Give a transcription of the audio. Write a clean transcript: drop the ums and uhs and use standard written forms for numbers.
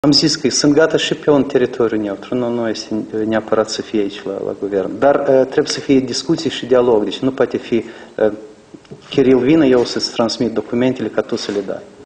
Am zis că sunt gata și pe un teritoriu neutru, nu este neapărat să fie aici la guvern, dar trebuie să fie discuții și dialog, deci nu poate fi Kiril vină, eu să-ți transmit documentele ca tu să le dai.